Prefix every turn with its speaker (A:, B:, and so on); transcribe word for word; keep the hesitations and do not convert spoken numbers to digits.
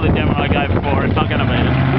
A: the demo I gave before. It's not going to beat it.